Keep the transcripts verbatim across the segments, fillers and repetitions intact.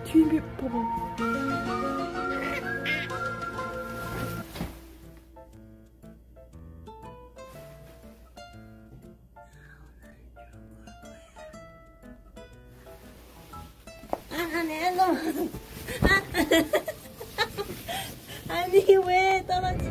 뒤에 봐봐. 아, 내 너무. 아니 왜 떨어지?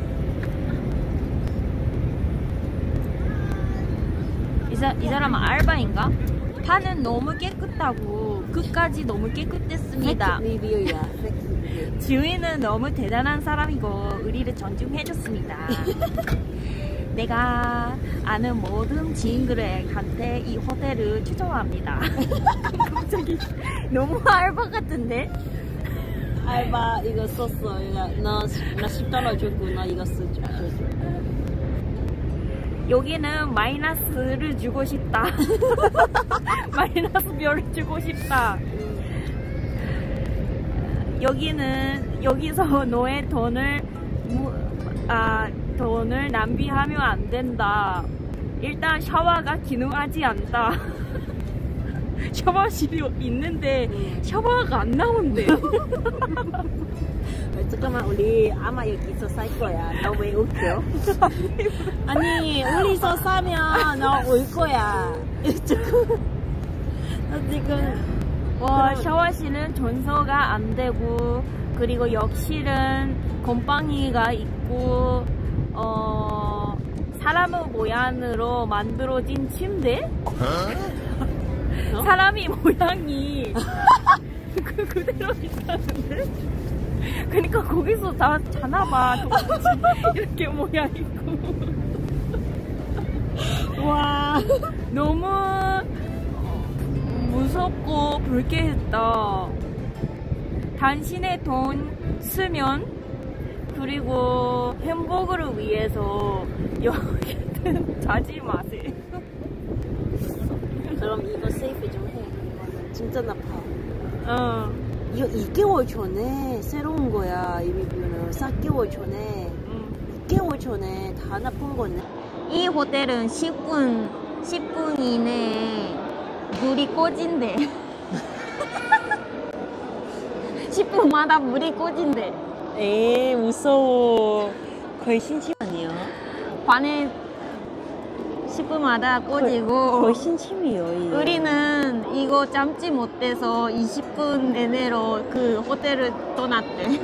이, 사, 이 사람은 알바인가? 판은 너무 깨끗하고 끝까지 너무 깨끗했습니다. 리뷰야. 주인은 너무 대단한 사람이고 우리를 존중해줬습니다. 내가 아는 모든 지인들한테 이 호텔을 추천합니다. 갑자기 너무 알바 같은데? 알바 이거 썼어. 나, 나 십 달러 줬고 나 이거 쓰자. 여기는 마이너스를 주고 싶다. 마이너스 별을 주고 싶다. 여기는 여기서 너의 돈을 아 돈을 낭비하면 안 된다. 일단 샤워가 기능하지 않다. 샤워실이 있는데 샤워가 안 나온대. 잠깐만 우리 아마 여기서 살 거야. 너 왜 웃겨? 아니 우리서 사면 너 올 거야. 나 지금 와 샤워실은 전소가 안 되고 그리고 욕실은 곰팡이가 있고 어 사람의 모양으로 만들어진 침대? 어? 사람이 모양이 그 그대로 있다는데? 그러니까 거기서 다 자나봐. 이렇게 모양 있고. 와 너무 무섭고 불쾌했다. 당신의 돈 쓰면 그리고 행복을 위해서 여기는 자지 마세요. 그럼 이거 세이프 좀 해. 진짜 나빠. 어. 이거 이 개월 전에 새로운 거야. 이 리뷰는 사 개월 전에 응. 육 개월 전에 다 나쁜 거네. 이 호텔은 십 분 십 분 이내에 물이 꺼진대. 십 분마다 물이 꺼진대. 에이 무서워. 거의 신침 아니야? 반에 십 분마다 꺼지고 거의 신침이요. 이게. 우리는 이거 참지 못해서 이십 분 내내로 그 호텔을 떠났대.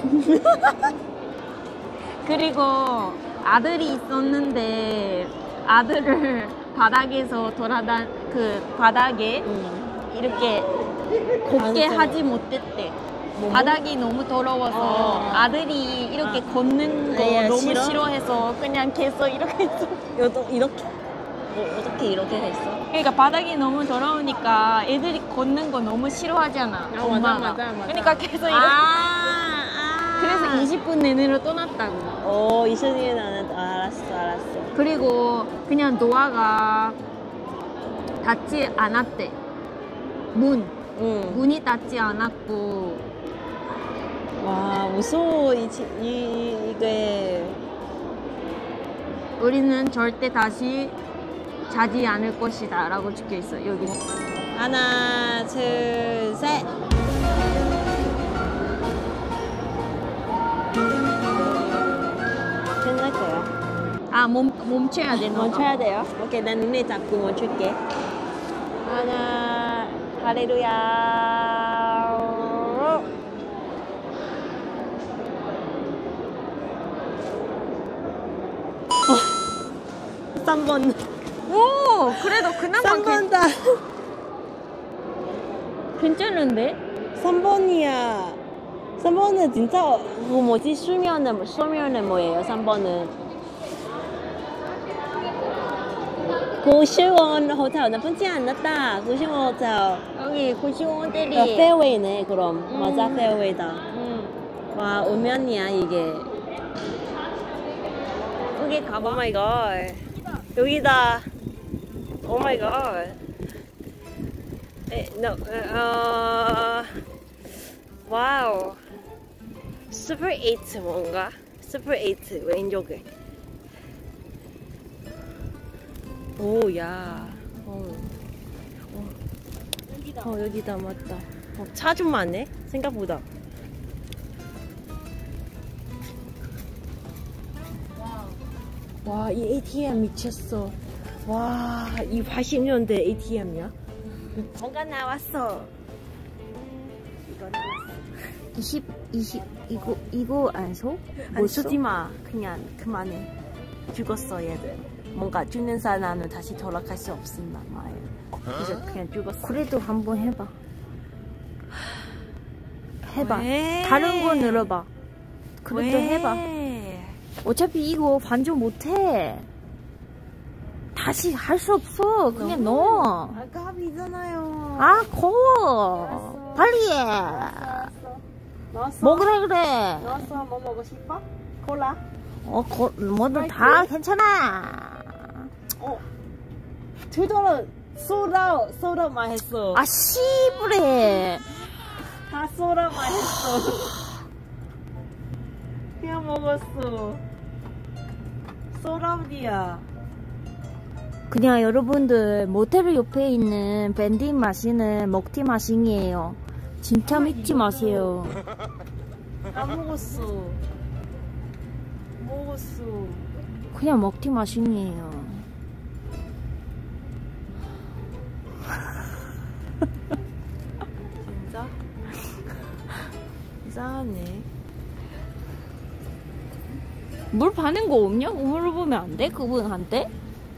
그리고 아들이 있었는데 아들을 바닥에서 돌아다 그 바닥에 응. 이렇게 걷게 하지 못했대. 뭐, 바닥이 너무 더러워서 어. 아들이 이렇게 아. 걷는 거 아, 너무 싫어? 싫어해서 그냥 계속 이렇게 해서 이렇게 뭐 어떻게 이렇게 했어? 그러니까 바닥이 너무 더러우니까 애들이 걷는 거 너무 싫어하잖아. 아, 엄마가. 맞아, 맞아, 맞아. 그러니까 계속 이렇게. 아, 아. 그래서 이십 분 내내로 떠났다고. 어, 이십 년 나는 아, 알았어, 알았어. 그리고 그냥 도화가 닫지 않았대. 문. 응. 문이 닫지 않았고. 와, 무서워. 이, 이, 이게. 우리는 절대 다시 자지 않을 것이다 라고 적혀있어 여기. 하나, 둘, 셋. 끝날 거야. 아 멈, 멈춰야 돼. 너가. 멈춰야 돼요? 오케이, 난 눈에 잡고 멈출게. 하나, 할렐루야. 삼 번. 오 그래도 그나마 삼 번다. 괜찮은데? 삼 번이야. 삼 번은 진짜 그 뭐지? 수면은 수면은 뭐예요? 삼 번은 구십 원 호텔 나쁘지 않았다. 구십 원 호텔. 여기 구십 원 호텔이. 아, 페어웨이네 그럼. 음. 맞아 페어웨이다. 음. 와 오면이야 이게. 여기 가봐. 오 마이 갓. 여기다. 오 마이 갓. 에, no, 어, 와우. 슈퍼 에이트 뭔가? 슈퍼 에이트 왼쪽에. 오, 야. 어. 어, 여기다. 어, 여기다 맞다. 어, 차 좀 많네 생각보다. 와, 이 에이티엠 미쳤어. 와, 이 팔십 년대 에이티엠이야? 뭔가 나왔어. 이거 나왔어. 이십, 이십, 이거, 이거 안 써? 뭐 쓰지 마. 그냥 그만해. 죽었어, 얘들. 뭔가 죽는 사람은 다시 돌아갈 수 없었나 봐요. 그래서 그냥 죽었어. 그래도 한번 해봐. 해봐. 왜? 다른 거 눌러봐. 그래도 왜? 해봐. 어차피 이거 반전 못해. 다시 할 수 없어. 그냥 넣어. 아까 합의잖아요. 아, 거워. 알았어. 빨리 해. 알았어. 넣었어? 먹으라 그래. 넣었어. 뭐 먹고 싶어? 콜라? 어, 거, 뭐든 스파이크? 다 괜찮아. 어. 둘다 소다, 소다만 했어. 아, 씨부래. 다 소다만 했어. 그냥 먹었어. 소다디야. 그냥 여러분들 모텔 옆에 있는 밴딩 마시는 먹튀 마싱이에요. 진짜 믿지 마세요. 다 먹었어. 먹었어. 그냥 먹튀 마싱이에요. 진짜? 이상하네. 물 파는 거 없냐고 물어보면 안 돼? 그분한테?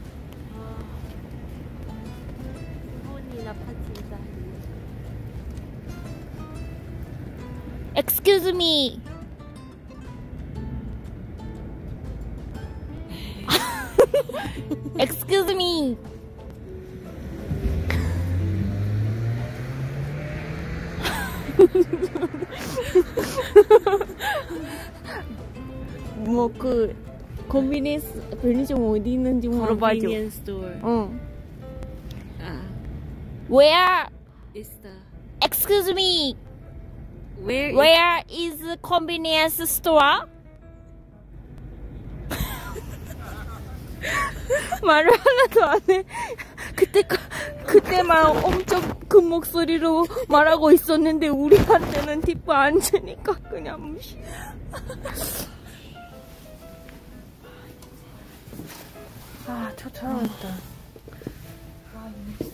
이분이나 파진다. Excuse me. Excuse me. 뭐 그 컨비니언스 편의점 어디 있는지 물어봐줘. Convenience store. 응. 아, Where? is the Excuse me. where? Where is convenience store? 말을 하나도 안 해. 그때 그때만 엄청 큰 목소리로 말하고 있었는데 우리한테는 뒷부 안 주니까 그냥 무시. 아, 초토화했다. 아,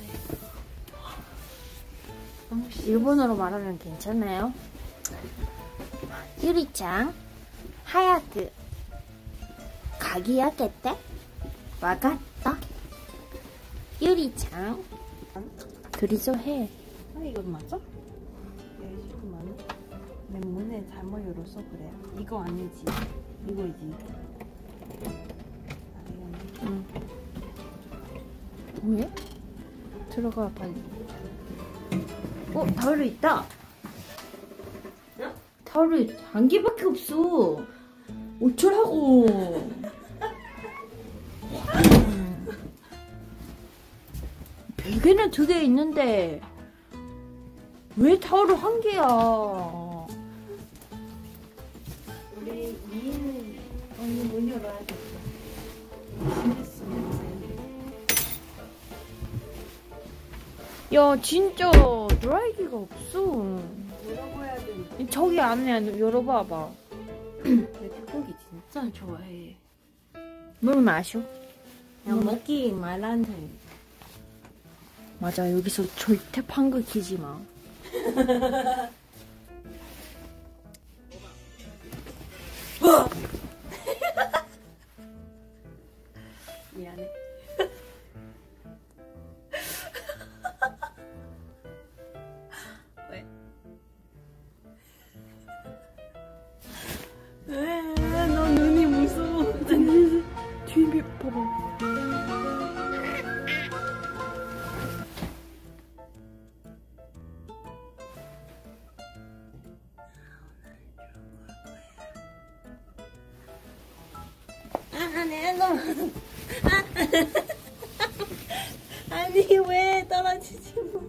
너무 세. 일본어로 말하면 괜찮아요? 유리짱, 하야트, 가기야겠대? 와갔다? 유리짱, 그리죠 해. 아, 이건 맞아? 열심히 많이. 내 문에 잘못 열어서 그래. 이거 아니지. 이거지. 응. 왜? 들어가 빨리. 어, 타월이 있다. 어? 타월이 한 개밖에 없어. 어쩌라고. 베개는 두 개 있는데 왜 타월이 한 개야? 우리 미인 언니 문 열어야겠어. 야, 진짜 드라이기가 없어. 열어봐야 돼. 저기 안에 열어봐봐. 내 태국이 진짜 좋아해. 물 마셔. 그냥 먹기 말한테. 맞아, 여기서 절대 방귀 키지 마. 미안해. 왜? 왜? 너 눈이 무서워. 뒤에 봐봐. 아, 내 놈. 아니, 왜 떨어지지 뭐.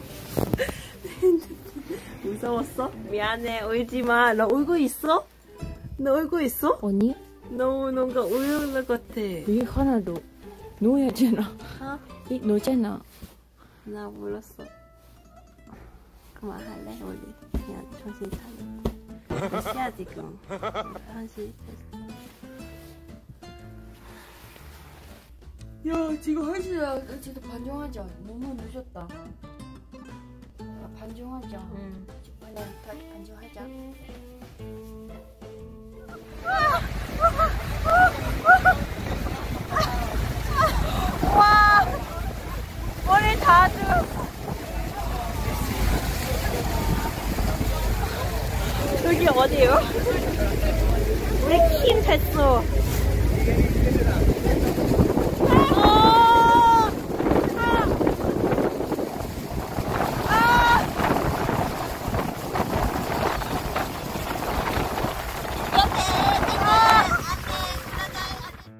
무서웠어? 미안해, 울지 마. 너 울고 있어? 너 울고 있어? 언니? 너 뭔가 우는 것 같아. 왜 하나 너 놓여야잖아. 어? 이 너잖아. 나 몰랐어. 그만할래 우리 그냥 정신 차려. 몇 시야 지금? 한 시. 야 지금 한 시야. 지금 반종하자. 너무 늦었다. 아, 반종하자. 응. 빨리 빨리 반종하자. 와 머리 다 들. 여기 어디요? 우리 킴 됐어.